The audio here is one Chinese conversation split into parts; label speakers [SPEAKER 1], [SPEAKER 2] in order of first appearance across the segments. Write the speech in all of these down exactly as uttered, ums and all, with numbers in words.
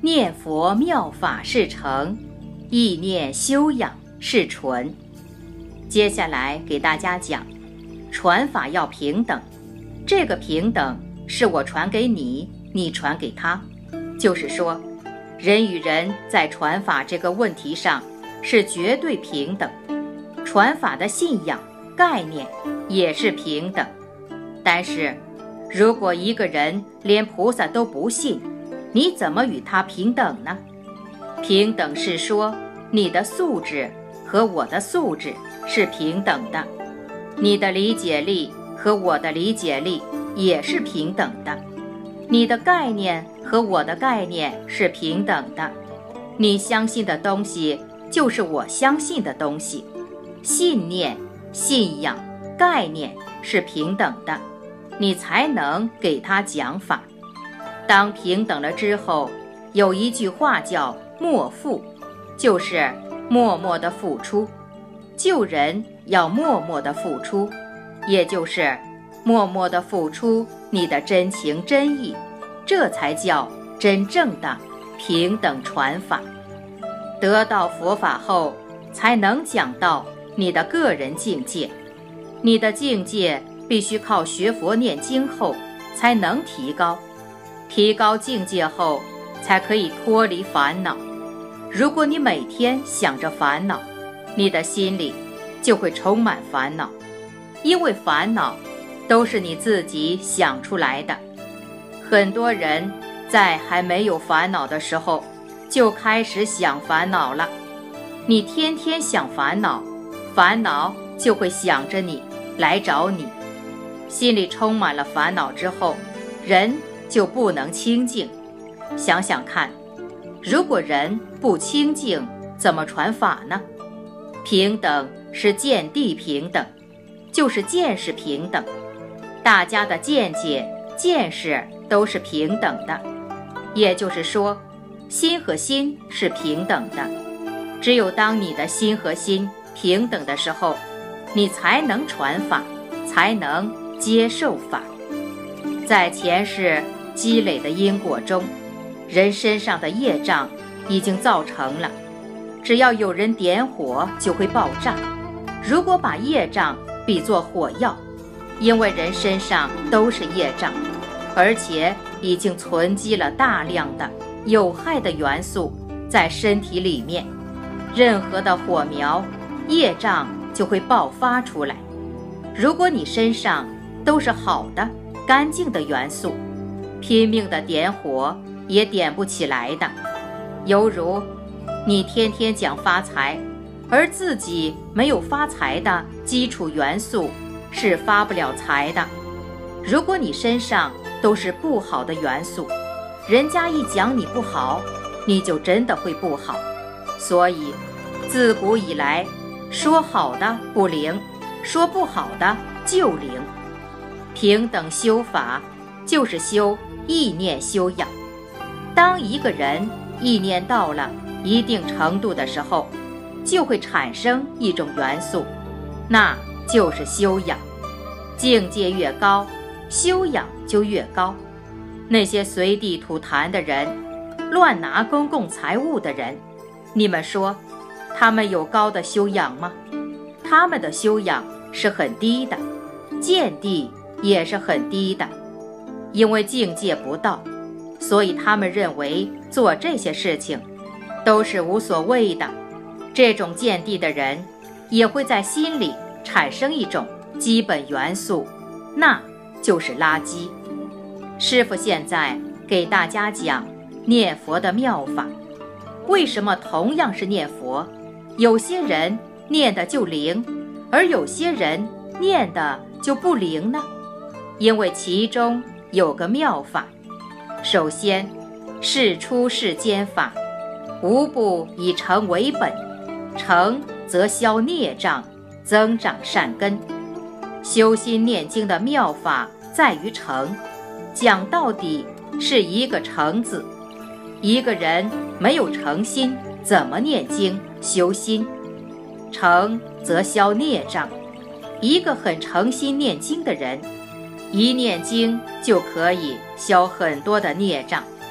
[SPEAKER 1] 念佛妙法是诚，意念修养是纯。接下来给大家讲，传法要平等。这个平等是我传给你，你传给他，就是说，人与人在传法这个问题上是绝对平等，传法的信仰概念也是平等。但是如果一个人连菩萨都不信，你怎么与他平等呢？平等是说你的素质和我的素质是平等的，你的理解力和我的理解力也是平等的，你的概念和我的概念是平等的，你相信的东西就是我相信的东西，信念、信仰、概念是平等的，你才能给他讲法。当平等了之后，有一句话叫默付，就是默默的付出。救人要默默的付出，也就是默默的付出你的真情真意，这才叫真正的平等传法。得到佛法后，才能讲到你的个人境界。你的境界必须靠学佛念经后才能提高，提高境界后才可以脱离烦恼。如果你每天想着烦恼，你的心里就会充满烦恼，因为烦恼都是你自己想出来的。很多人在还没有烦恼的时候就开始想烦恼了。你天天想烦恼，烦恼就会想着你，来找你。心里充满了烦恼之后，人就不能清净。想想看，如果人不清净，怎么传法呢？平等是见地平等，就是见识平等，大家的见解、见识都是平等的。也就是说，心和心是平等的。只有当你的心和心平等的时候，你才能传法，才能接受法。在前世积累的因果中，人身上的业障已经造成了，只要有人点火就会爆炸。如果把业障比作火药，因为人身上都是业障，而且已经存积了大量的有害的元素在身体里面，任何的火苗，业障就会爆发出来。如果你身上都是好的、干净的元素，拼命的点火也点不起来的。犹如你天天讲发财，而自己没有发财的基础元素，是发不了财的。如果你身上都是不好的元素，人家一讲你不好，你就真的会不好。所以自古以来，说好的不灵，说不好的就灵。平等修法就是修意念修养。当一个人意念到了一定程度的时候，就会产生一种元素，那就是修养。境界越高，修养就越高。那些随地吐痰的人，乱拿公共财物的人，你们说他们有高的修养吗？他们的修养是很低的，见地也是很低的。因为境界不到，所以他们认为做这些事情都是无所谓的。这种见地的人也会在心里产生一种基本元素，那就是垃圾。师父现在给大家讲念佛的妙法。为什么同样是念佛，有些人念的就灵，而有些人念的就不灵呢？因为其中有个妙法。首先，事出世间法，无不以诚为本，诚则消孽障，增长善根。修心念经的妙法在于诚，讲到底是一个诚字。一个人没有诚心，怎么念经修心？诚则消孽障。一个很诚心念经的人，一念经就可以消很多的孽障。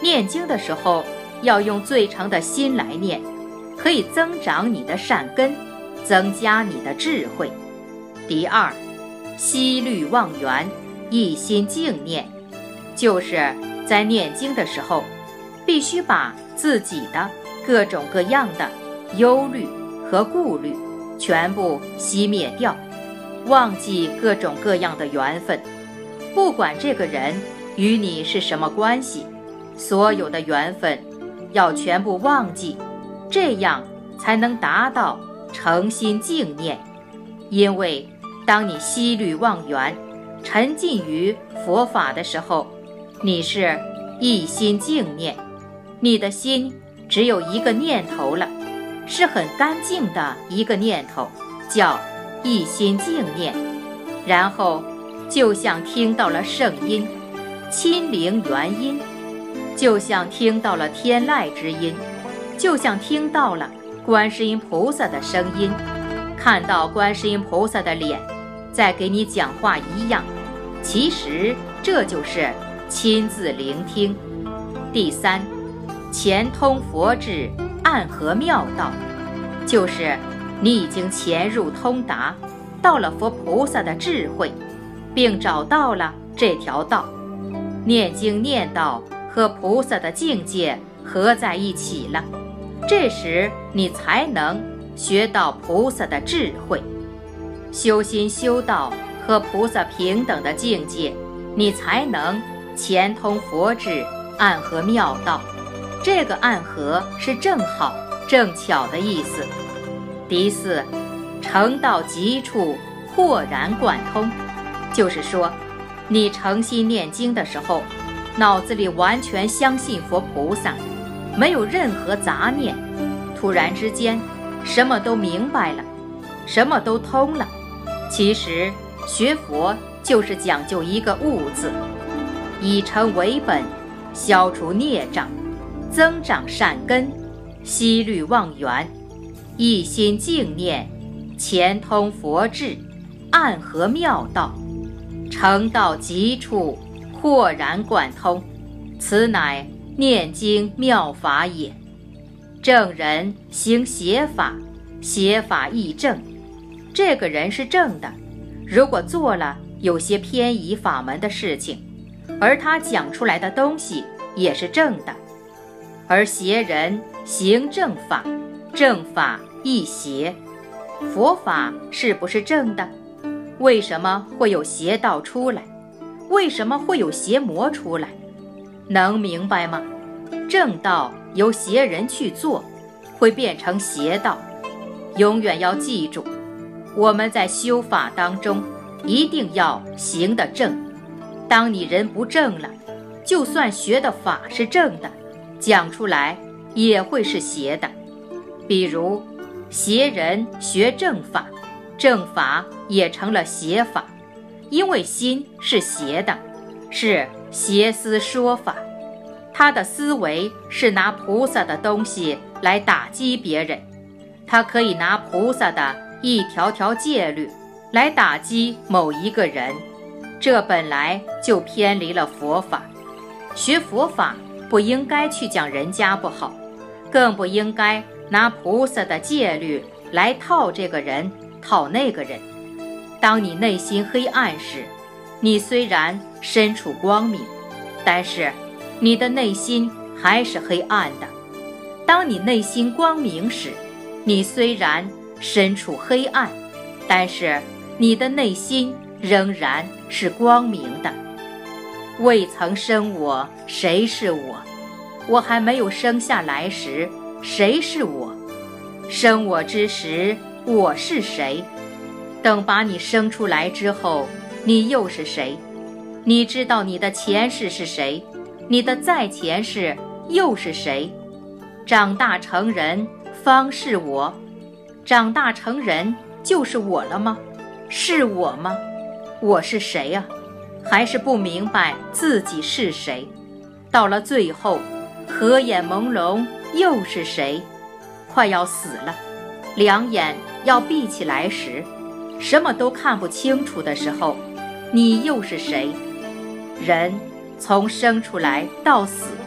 [SPEAKER 1] 念经的时候要用最诚的心来念，可以增长你的善根，增加你的智慧。第二，息虑忘缘，一心静念，就是在念经的时候，必须把自己的各种各样的忧虑和顾虑全部熄灭掉，忘记各种各样的缘分，不管这个人与你是什么关系，所有的缘分要全部忘记，这样才能达到诚心静念。因为当你息虑忘缘，沉浸于佛法的时候，你是一心静念，你的心只有一个念头了，是很干净的一个念头，叫一心静念。然后就像听到了圣音，亲临原音，就像听到了天籁之音，就像听到了观世音菩萨的声音，看到观世音菩萨的脸在给你讲话一样。其实这就是亲自聆听。第三，前通佛智，暗合妙道，就是你已经潜入通达，到了佛菩萨的智慧，并找到了这条道。念经念到和菩萨的境界合在一起了，这时你才能学到菩萨的智慧。修心修道和菩萨平等的境界，你才能前通佛智，暗合妙道。这个暗合是正好正巧的意思。第四，成道极处，豁然贯通，就是说你诚心念经的时候，脑子里完全相信佛菩萨，没有任何杂念，突然之间什么都明白了，什么都通了。其实学佛就是讲究一个悟字，以诚为本，消除孽障，增长善根，息虑忘缘，一心静念，前通佛智，暗合妙道，成道极处，豁然贯通，此乃念经妙法也。正人行邪法，邪法亦正。这个人是正的，如果做了有些偏移法门的事情，而他讲出来的东西也是正的。而邪人行正法，正法亦邪。佛法是不是正的？为什么会有邪道出来？为什么会有邪魔出来？能明白吗？正道由邪人去做，会变成邪道。永远要记住，我们在修法当中一定要行得正。当你人不正了，就算学的法是正的，讲出来也会是邪的。比如邪人学正法，正法也成了邪法，因为心是邪的，是邪思说法。他的思维是拿菩萨的东西来打击别人，他可以拿菩萨的一条条戒律来打击某一个人，这本来就偏离了佛法。学佛法不应该去讲人家不好，更不应该拿菩萨的戒律来套这个人，套那个人。当你内心黑暗时，你虽然身处光明，但是你的内心还是黑暗的。当你内心光明时，你虽然身处黑暗，但是你的内心仍然是光明的。未曾生我，谁是我？我还没有生下来时，谁是我？生我之时，我是谁？等把你生出来之后，你又是谁？你知道你的前世是谁？你的在前世又是谁？长大成人方是我，长大成人就是我了吗？是我吗？我是谁啊？还是不明白自己是谁？到了最后，合眼朦胧又是谁？快要死了，两眼要闭起来时，什么都看不清楚的时候，你又是谁？人从生出来到死，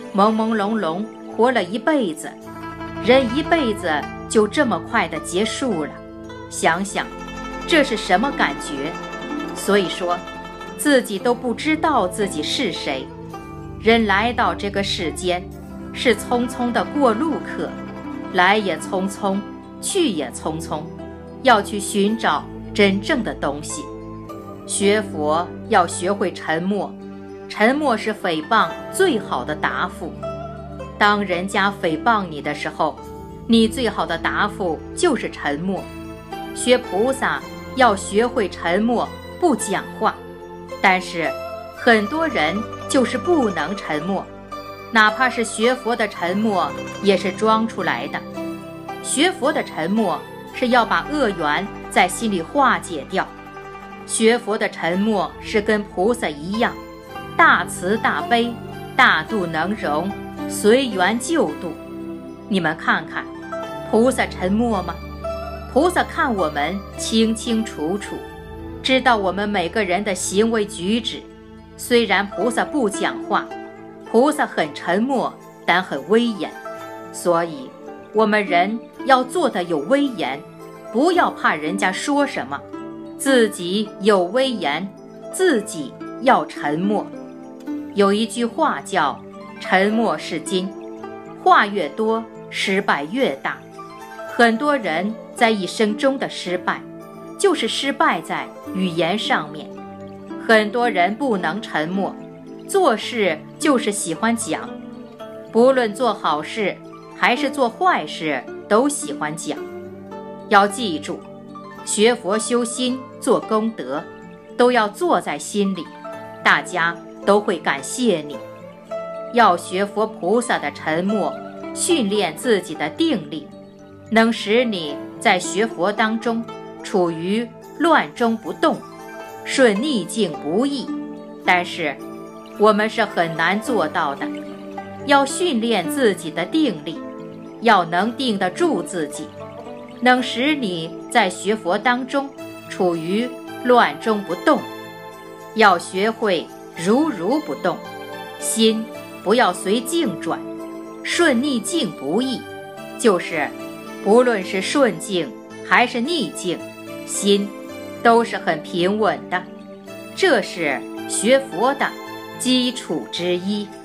[SPEAKER 1] 朦朦胧胧活了一辈子，人一辈子就这么快的结束了，想想这是什么感觉？所以说自己都不知道自己是谁。人来到这个世间是匆匆的过路客，来也匆匆，去也匆匆，要去寻找真正的东西。学佛要学会沉默，沉默是诽谤最好的答复。当人家诽谤你的时候，你最好的答复就是沉默。学菩萨要学会沉默，不讲话。但是很多人就是不能沉默，哪怕是学佛的沉默也是装出来的。学佛的沉默是要把恶缘在心里化解掉，学佛的沉默是跟菩萨一样，大慈大悲，大度能容，随缘救度。你们看看，菩萨沉默吗？菩萨看我们清清楚楚，知道我们每个人的行为举止。虽然菩萨不讲话，菩萨很沉默，但很威严。所以我们人要做得有威严，不要怕人家说什么，自己有威严，自己要沉默。有一句话叫沉默是金，话越多，失败越大。很多人在一生中的失败，就是失败在语言上面。很多人不能沉默，做事就是喜欢讲，不论做好事还是做坏事，都喜欢讲。要记住，学佛修心做功德，都要做在心里，大家都会感谢你。要学佛菩萨的沉默，训练自己的定力，能使你在学佛当中处于乱中不动，顺逆境不易。但是我们是很难做到的，要训练自己的定力，要能定得住自己，能使你在学佛当中处于乱中不动。要学会如如不动，心不要随境转，顺逆境不易，就是不论是顺境还是逆境，心都是很平稳的。这是学佛的基础之一。